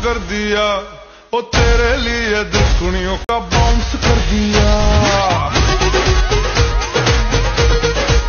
कर दिया, ओ तेरे लिए दुश्मनियों का बाउंस कर दिया।